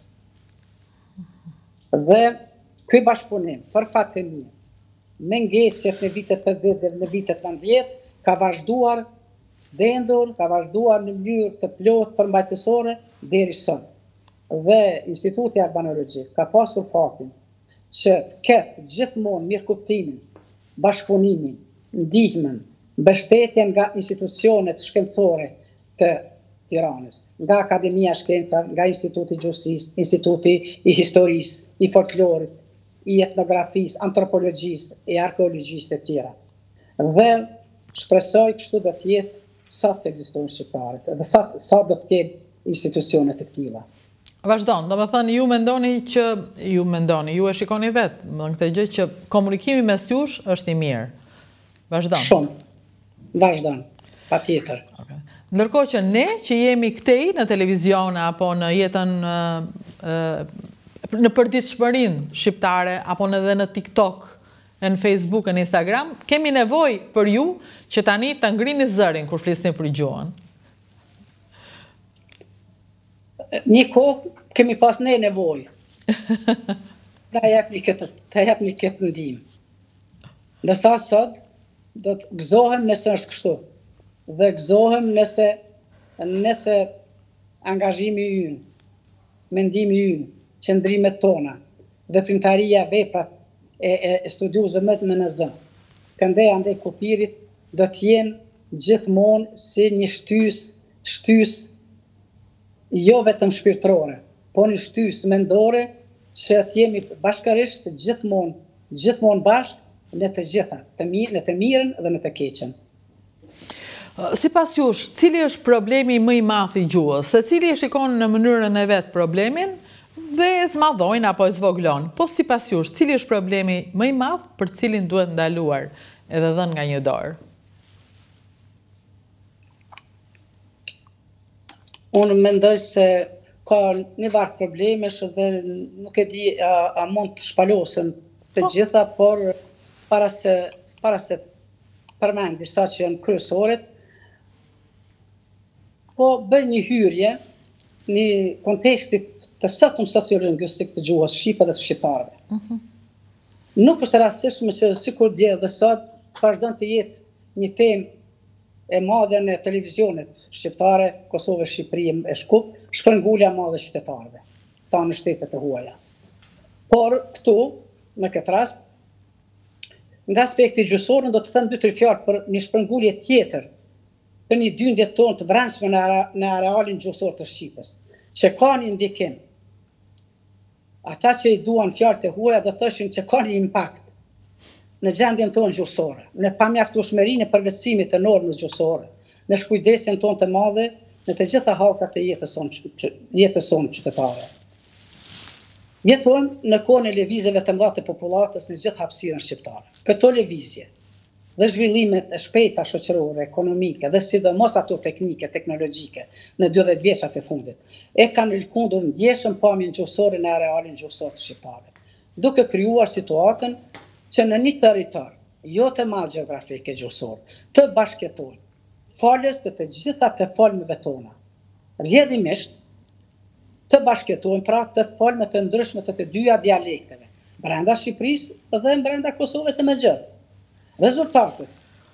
Dhe ky bashkëpunim, për fat të mirë, me ngecjet në vitet të dhjetë dhe në vitet nëntëdhjetë, ka vazhduar dendur, ka vazhduar në mënyrë të plotë përmbajtësore deri sot. Dhe Instituti Albanologjik ka pasur fatin që të ketë gjithmonë mirëkuptimin, bashkëpunimin, ndihmën, mbështetjen nga institucionet shkencore të Tiranës, nga Akademia Shkenca, nga Instituti i Gjuhësisë, Instituti i Historisë, i Folklorit, i Etnografisë, Antropologjisë e Arkeologjisë e tjera. Dhe shpresoj kështu do të jetë sa të ekzistojnë shqiptarët dhe sa, sa do të kenë institucionet të këtilla. Vazhdon, do me thënë ju mendoni që, ju mendoni, ju e shikoni vetë, më në këtë gjë që komunikimi mes jush është i mirë. Vazhdon. Shumë, vazhdon, pa tjetër. Okay. Ndërkohë që ne që jemi këtej në televizion apo në jetën uh, uh, në përditshmërinë shqiptare, apo edhe në TikTok, në Facebook, në Instagram, kemi nevojë për ju që tani të ngrini zërin kur flisni për gjuhën. Një kohë kemi pas ne nevojë. Ta japni këtë, ta japni këtë ndihmë. Ndërsa sot do të gëzohem nëse është kështu. Dhe gëzohem nëse nëse angazhimi ynë, mendimi ynë, qëndrimet tona, veprimtaria, veprat e, e studiuesve më të menazëm, këndej andej kufirit do të jenë gjithmonë si një shtys, shtys jo vetëm shpirtërore, po një shtys mendore që të jemi bashkërisht gjithmonë, gjithmonë bashkë në të gjitha, të mirë, në të mirën dhe në të keqen. Sipas jush, cili është problemi më i madh i gjuhës? Secili e shikon në mënyrën e vet problemin dhe e zmadhojnë apo e zvoglon. Po sipas jush, cili është problemi më i madh për cilin duhet ndaluar edhe dhënë nga një dorë? Unë mendoj se ka një varg problemesh dhe nuk e di a, a mund të shpalosen të po. Gjitha, por para se, para se përmend disa që janë kryesoret, po bëj një hyrje në kontekstit të sotëm sociolingvistik të gjuhës shqipe dhe të shqiptarëve. Mm-hmm. Nuk është rastishme që sikur dje dhe sot vazhdon të jetë një temë e madhe në televizionet shqiptare, Kosovë, Shqipëri e Shkup, shpërngulja madhe qytetarëve, ta në shtetet e huaja. Por këtu, në këtë rast, nga aspekti gjuhësor, do të them dy tre fjalë për një shpërngulje tjetër, për një dyndje tonë të brendshme në, në arealin gjuhësor të Shqipës, që ka një ndikim. Ata që i duan fjalët e huaja do thoshin që ka një impakt në gjendjen tonë gjuhësore, në pamjaftueshmërinë e përvetësimit të normës gjuhësore, në shkujdesjen tonë të madhe në të gjitha hallkat e jetës sonë jetës sonë qytetare. Jetojmë në kohën e lëvizjeve të mëdha të popullatës në gjithë hapësirën shqiptare. Këto lëvizje dhe zhvillimet e shpejta shoqërore, ekonomike dhe sidomos ato teknike, teknologjike në dymbëdhjetë vjeçat e fundit, e kanë lëkundur ndjeshëm pamjen gjuhësore në arealin gjuhësor të shqiptarëve, duke krijuar situatën që në një territor, jo të madh gjeografike gjuhësor, të bashkëtojnë falës të të gjitha të folmeve tona, rrjedhimisht të bashkëtojnë pra të folme të ndryshme të të dyja dialekteve, brenda Shqipërisë dhe brenda Kosovës së Mëgjër. Rezultatet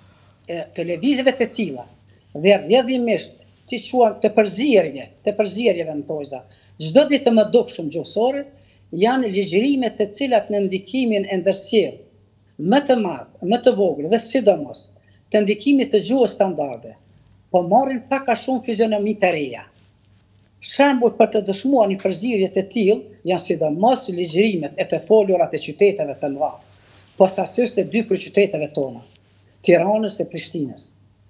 e televizive të tilla dhe rrjedhimisht të quajmë të përzierje, të përzierjeve në tojza, çdo ditë të mëdukshëm gjuhësore, janë ligjërimet të cilat në ndikimin e ndërsjellë më të madh, më të vogël dhe sidomos të ndikimit të gjuhës standarde, po marrin pak a shumë fizionomi të reja. Shembull për të dëshmuar një përzierje të tillë janë sidomos ligjërimet e të folurat e qyteteve të mëdha, posaçërisht e dy kryeqyteteve tona, Tiranës e Prishtinës,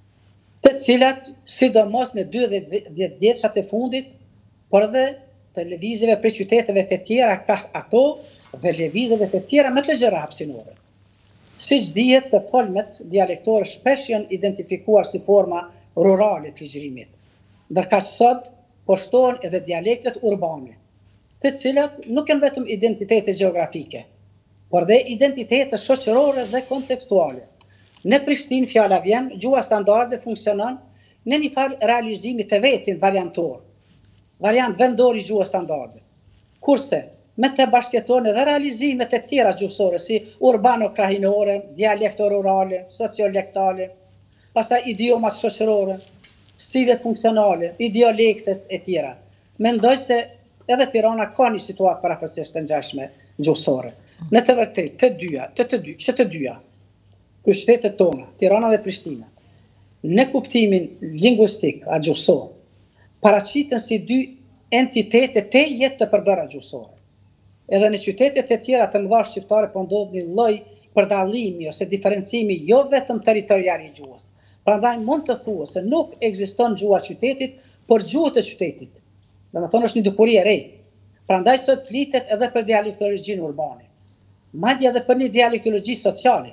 të cilat sidomos në dymbëdhjetë vjeçat e fundit, por edhe të lëvizjeve për qyteteve të tjera ka ato dhe lëvizjeve të tjera më të gjëra hapësinore. Siç dihet, të folmet dialektore shpesh janë identifikuar si forma rurale të ligjërimit, ndërkaq sot poshtohen edhe dialektet urbane, të cilat nuk janë vetëm identitete gjeografike, por dhe identitete shoqërore dhe kontekstuale. Në Prishtinë fjala vjen, gjuha standarde funksionon në një farë realizimi të vetin variantor, variant vendor i gjuhës standarde. Kurse me të bashkëtojnë edhe realizimet e tjera gjuhësore si urbano-krahinore, dialekto-rurale, sociolektale, pastaj idiomat shoqërore, stilet funksionale, dialektet e tjera. Mendoj se edhe Tirana ka një situatë parafërsisht të ngjashme gjuhësore. Në të vërtetë, të dyja, të të dy, që të dyja, qytetet tona, Tirana dhe Prishtina, në kuptimin lingvistik a gjuhësor, paraqiten si dy entitete të jetë të përbëra gjuhësore. Edhe në qytetet e tjera të mëdha shqiptare po ndodh një lloj përdallimi ose diferencimi jo vetëm territorial i gjuhës. Prandaj mund të thuhet se nuk ekziston gjuha e qytetit, por gjuhët e qytetit. Domethënë është një dukuri e re. Prandaj sot flitet edhe për dialektologjinë urbane, madje edhe për një dialektologji sociale.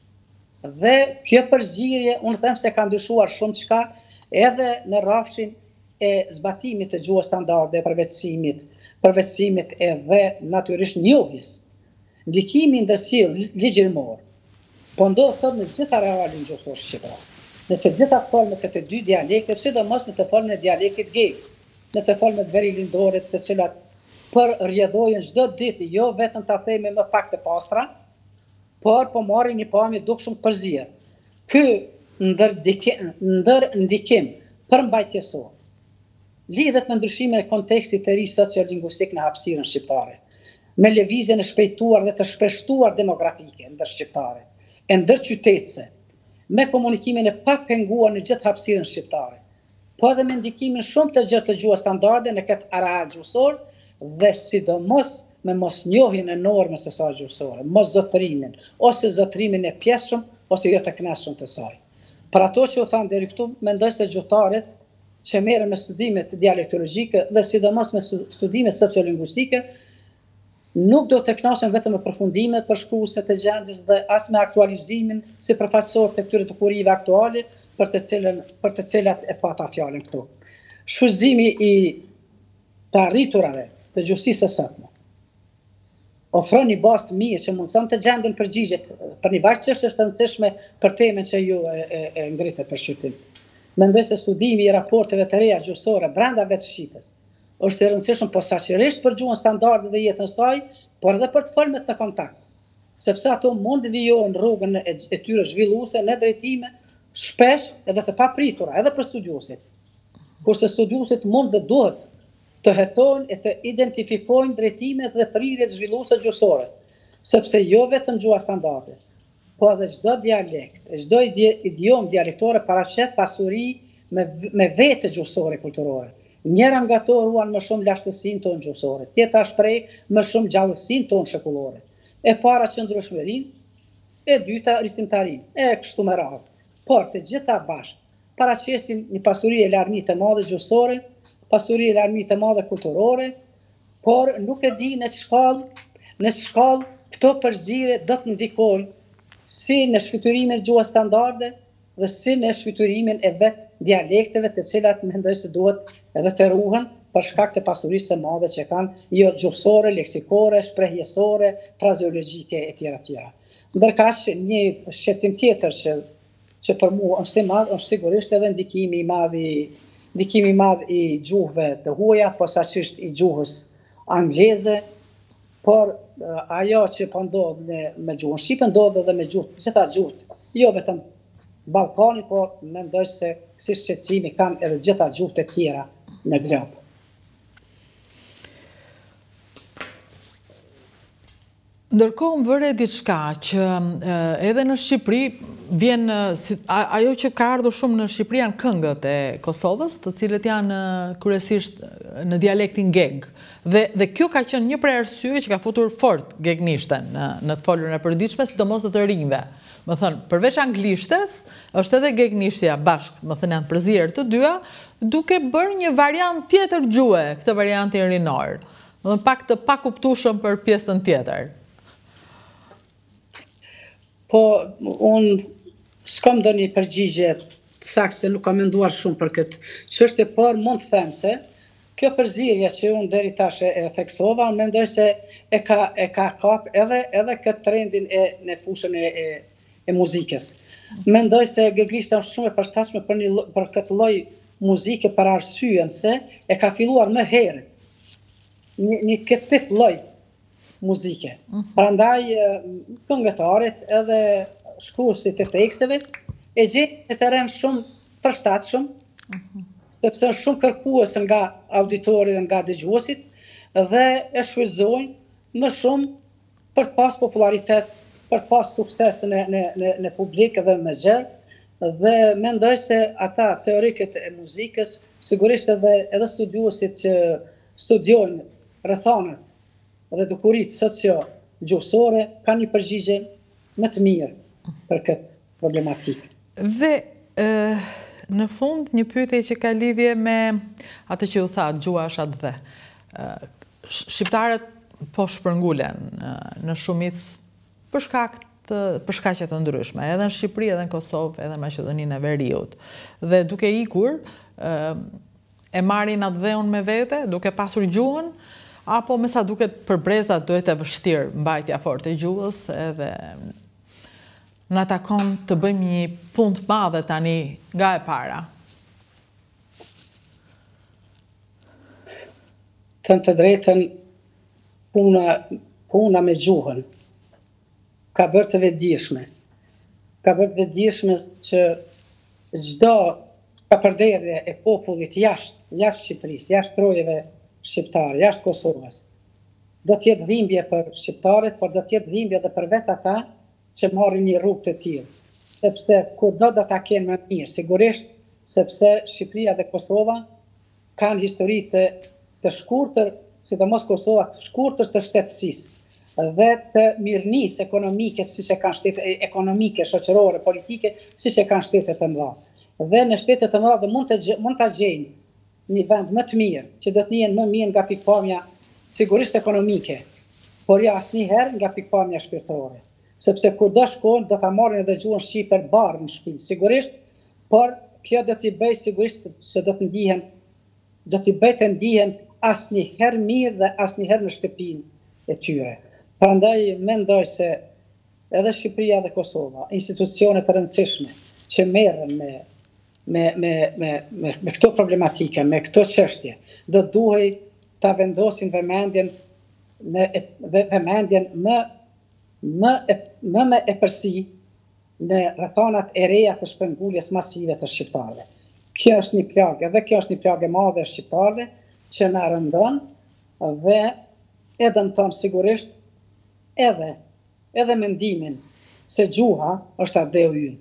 Dhe kjo përzierje, unë them se ka ndryshuar shumë çka edhe në rrafshin e zbatimit të gjuhës standarde, përvetësimit, përveçsimit edhe natyrisht njohjes. Ndikimi ndërsjell ligjëror, po ndodh sot në gjitha realin gjuhësor shqiptar. Në të gjitha format e të dy dialekte, sidomos në të formën e dialektit geg, në të formën e verilindorit, të cilat përrjedhojnë çdo ditë, jo vetëm ta themi më pak të pastra, por po marrin një pamje dukshëm përzier. Ky ndër ndikim përmbajtjesor lidhet me ndryshimin e kontekstit të ri sociolingvistik në hapësirën shqiptare, me lëvizjen e shpejtuar dhe të shpeshtuar demografike ndër shqiptare, e ndër qytetëse, me komunikimin e papenguar në gjithë hapësirën shqiptare, po edhe me ndikimin shumë të gjerë të gjuhës standarde në këtë areal gjuhësor dhe sidomos me mosnjohjen e normës së saj gjuhësore, mos zotrimin, ose zotrimin e pjesshëm ose jo të kënaqshëm të saj. Për ato që u thanë deri këtu, mendoj se gjuhëtarët që merren me studimet dialektologjike dhe sidomos me studimet sociolingvistike nuk do të kënaqen vetëm me përfundimet përshkruese të gjendjes dhe as me aktualizimin si përfaqësor të këtyre të kurive aktuale për të cilën për të cilat e pata fjalën këtu. Shfrytëzimi i të arriturave të gjuhësisë së sotme ofron një bazë të mirë që mundson të gjenden përgjigjet për një varg çështje të rëndësishme për temën që ju e, e, e ngritet për shqyrtim. Mendoj se studimi i raporteve të reja gjuhësore brenda vetë Shqipës është i rëndësishëm posaçërisht për gjuhën standarde dhe jetën e saj, por edhe për të format të kontakt, sepse ato mund të vijojnë rrugën e, e tyre zhvilluese në drejtime shpesh edhe të papritura, edhe për studiuesit. Kurse studiuesit mund dhe duhet të hetojnë e të identifikojnë drejtimet dhe prirjet zhvilluese gjuhësore, sepse jo vetëm gjuha standarde, po edhe çdo dialekt, çdo idiom dialektore paraqet pasuri me, me vete gjuhësore kulturore. Njëra nga ato ruan më shumë lashtësinë tonë gjuhësore, tjetra shpreh më shumë gjallësinë tonë shekullore. E para qëndrueshmërinë, e dyta risimtarinë, e kështu me radhë. Por të gjitha bashkë paraqesin një pasuri e larmit të madhe gjuhësore, pasuri e larmit të madhe kulturore, por nuk e di në ç'shkallë, në ç'shkallë këto përzierje do të ndikojnë si në shfrytërimin e gjuhës standarde dhe si në shfrytërimin e vet dialekteve të cilat mendoj se duhet edhe të ruhen për shkak të pasurisë së madhe që kanë jo gjuhësore, leksikore, shprehjesore, frazeologjike e tjera tjera. Ndërkaq një shqetësim tjetër që që për mua është i madh, është sigurisht edhe ndikimi i madh i ndikimi i madh i gjuhëve të huaja, posaçërisht i gjuhës angleze, por uh, ajo që po ndodh me gjuhën shqipe ndodh edhe me gjuhë, gjitha gjuhët, jo vetëm Ballkanit, por mendoj se si shqetësimi kanë edhe gjitha gjuhët e tjera në glob. Ndërkohë më vëre diçka që edhe në Shqipëri vjen, ajo që ka ardhur shumë në Shqipëri janë këngët e Kosovës, të cilët janë kryesisht në dialektin geg. Dhe, dhe kjo ka qenë një prej arsyeve që ka futur fort gegnishten në, në të folurën e përditshme, sidomos të të rinjve. Më thënë, përveç anglishtes, është edhe gegnishtja bashkë, më thënë janë përzierë të dyja, duke bërë një variant tjetër gjuhë, këtë variantin rinor. Më thënë, pak të pakuptueshëm për pjesën tjetër. Po, unë s'kam do një përgjigje të saktë se nuk kam menduar shumë për këtë çështje, por mund të them se kjo përzierje që unë deri tash e theksova, unë mendoj se e ka e ka kap edhe edhe këtë trendin e në fushën e, e, e muzikës. Mendoj se geglishta është shumë e përshtatshme për një për këtë lloj muzike për arsyen se e ka filluar më herët një, një këtë tip lloj muzike. Prandaj këngëtarët edhe shkruesit e teksteve e gjejnë në terren shumë përshtatshëm, sepse është shumë kërkues nga auditori dhe nga dëgjuesit dhe e shfrytëzojnë më shumë për të pas popularitet, për të pas sukses në në në, në publik dhe më gjerë. Dhe mendoj se ata teorikët e muzikës, sigurisht edhe edhe studiuesit që studiojnë rrethanat dhe dukuritë socio-gjuhësore kanë një përgjigje më të mirë për këtë problematikë. Dhe e, në fund një pyetje që ka lidhje me atë që u tha, gjuha është atë dhe. E, shqiptarët po shpërngulen në shumicë për shkak të për shkaqe të ndryshme, edhe në Shqipëri, edhe në Kosovë, edhe në Maqedoninë e Veriut. Dhe duke ikur, e, e marrin atë dheun me vete, duke pasur gjuhën, apo me sa duket për brezat duhet e vështirë mbajtja fort e gjuhës edhe na takon të bëjmë një punë të madhe tani nga e para. Të të drejtën, puna, puna me gjuhën ka bërë të vetëdijshme. Ka bërë të vetëdijshme që çdo kapërderdhje e popullit jashtë, jashtë Shqipërisë, jashtë trojeve shqiptare, jashtë Kosovës, do të jetë dhimbje për shqiptarët, por do të jetë dhimbje edhe për vetë ata që marrin një rrugë të tillë. Sepse kudo do ta kenë më mirë, sigurisht, sepse Shqipëria dhe Kosova kanë histori të, të shkurtër, sidomos Kosova të shkurtër të shtetësisë dhe të mirënisë ekonomike, siç e kanë shtete ekonomike, shoqërore, politike, siç e kanë shtetet të mëdha. Dhe në shtetet të mëdha mund të mund ta gjejnë një vend më të mirë, që do të njihen më mirë nga pikpamja sigurisht ekonomike, por ja asnjëherë nga pikpamja shpirtërore. Sepse kur do shkojnë, do ta marrin edhe gjuhën shqipe barë në shtëpi, sigurisht, por kjo do t'i bëj sigurisht se do të ndihen, do t'i bëj të ndihen asnjëherë mirë dhe asnjëherë në shtëpinë e tyre. Prandaj mendoj se edhe Shqipëria dhe Kosova, institucione të rëndësishme që merren me me me me me, me këto problematike, me këto çështje, do duhej ta vendosin vëmendjen në vëmendjen më më e, më me e përsi në rrethanat e reja të shpërnguljes masive të shqiptarëve. Kjo është një plagë, dhe kjo është një plagë e madhe e shqiptarëve që na rëndon dhe e dëmton sigurisht edhe edhe mendimin se gjuha është adeu ynë.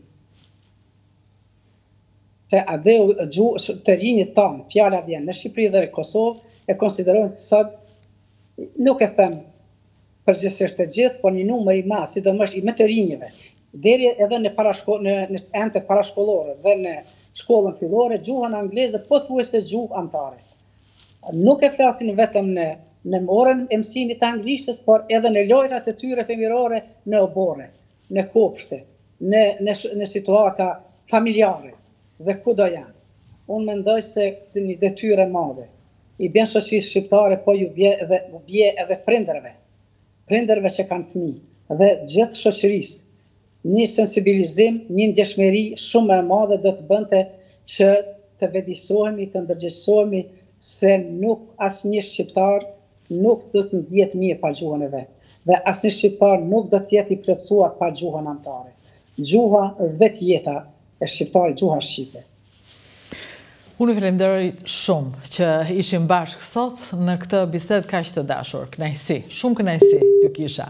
Se adeu gjuhë të rinjit tonë, fjala vjen në Shqipëri dhe në Kosovë, e konsiderojnë sot, nuk e them përgjithsisht të gjithë, por një numër i madh, sidomos i më të rinjve, deri edhe në parashko, në, në entet parashkollore dhe në shkollën fillore, gjuhën angleze pothuajse gjuhë anëtare. Nuk e flasin vetëm në në orën e mësimit të anglishtës, por edhe në lojrat e tyre fëmijërore, në oborre, në kopshte, në në, në situata familjare dhe kudo janë. Unë mendoj se një detyrë e madhe i bën shoqërisë shqiptare, po ju bie edhe bie edhe prindërve, prindërve që kanë fëmijë dhe gjithë shoqërisë një sensibilizim, një ndjeshmëri shumë e madhe do të bënte që të vedisohemi, të ndërgjegjësohemi se nuk asnjë shqiptar nuk do të ndihet mirë pa gjuhën e vet. Dhe asnjë shqiptar nuk do të jetë i plotësuar pa gjuhën anëtare. Gjuha është vetë jeta e shqiptarit, gjuha shqipe. Unë falenderoj shumë që ishim bashkë sot në këtë bisedë kaq të dashur. Kënaqësi, shumë kënaqësi t'ju kisha.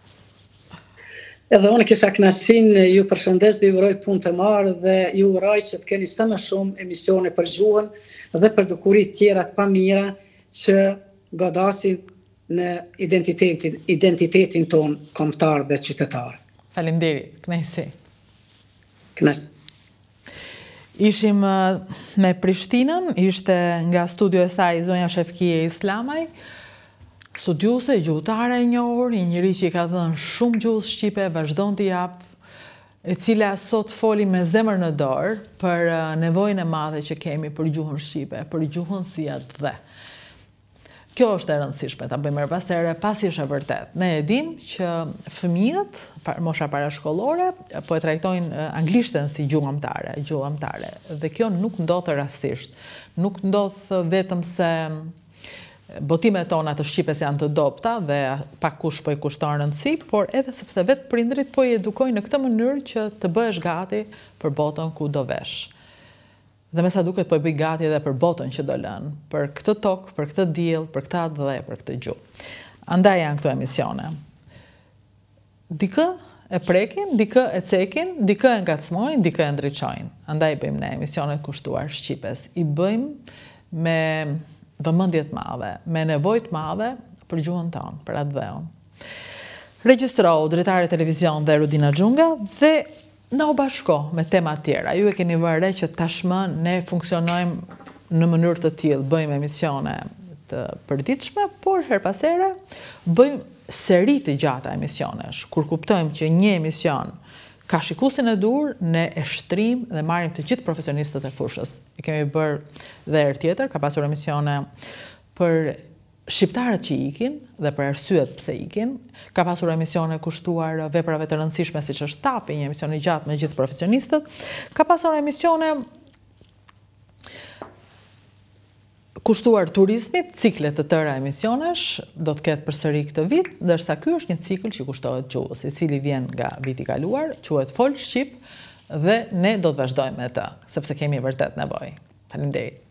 Edhe unë kisha kënaqësinë, ju përshëndes dhe ju uroj punë të mirë dhe ju uroj që të keni sa më shumë emisione për gjuhën dhe për dukuri të tjera të pamira që godasin në identitetin, identitetin ton kombëtar dhe qytetar. Faleminderit, kënaqësi. Kënaqësi. Ishim me Prishtinën, ishte nga studio e saj zonja Shefkije Islamaj, studiuse, gjuhëtare e njohur, një njeri që i ka dhënë shumë gjuhës shqipe, vazhdon t'i jap, e cila sot foli me zemër në dorë për nevojën e madhe që kemi për gjuhën shqipe, për gjuhën si atë dhe. Kjo është e rëndësishme, ta bëjmë her pas here, pasi është e vërtet. Ne e dim që fëmijët, mosha parashkollore, po e trajtojnë anglishten si gjuhë amtare, gjuhë amtare. Dhe kjo nuk ndodh rastësisht. Nuk ndodh vetëm se botimet tona të shqipes janë të dobta dhe pak kush po i kushton rëndësi, por edhe sepse vetë prindrit po i edukojnë në këtë mënyrë që të bëhesh gati për botën ku do vesh. Dhe me sa duket po i bëj gati edhe për botën që do lënë, për këtë tokë, për këtë diell, për këtë atë dhe për këtë gjuhë. Andaj janë këto emisione. Dikë e prekin, dikë e cekin, dikë e ngacmojnë, dikë e ndriçojnë. Andaj bëjmë ne emisionet kushtuar shqipes. I bëjmë me vëmendje të madhe, me nevojë të madhe për gjuhën tonë, për atë dheun. Regjistrohu drejtare televizion dhe Rudina Xhunga dhe na u bashko me tema tjera. Ju e keni vënë re që tashmë ne funksionojmë në mënyrë të tillë, bëjmë emisione të përditshme, por her pas here bëjmë seri të gjata emisionesh. Kur kuptojmë që një emision ka shikuesin e dur, ne e shtrim dhe marrim të gjithë profesionistët e fushës. E kemi bërë dhe herë tjetër, ka pasur emisione për shqiptarët që ikin, dhe për arsyet pse ikin, ka pasur emisione kushtuar veprave të rëndësishme, siç është Tapi, një emision i gjatë me gjithë profesionistët, ka pasur emisione kushtuar turizmit, ciklet të tëra emisionesh, do të ketë përsëri këtë vit, ndërsa ky është një cikël që kushtohet gjuhës, i cili vjen nga viti i kaluar, quhet Fol Shqip, dhe ne do të vazhdojmë me të, sepse kemi vërtet nevojë. Faleminderit.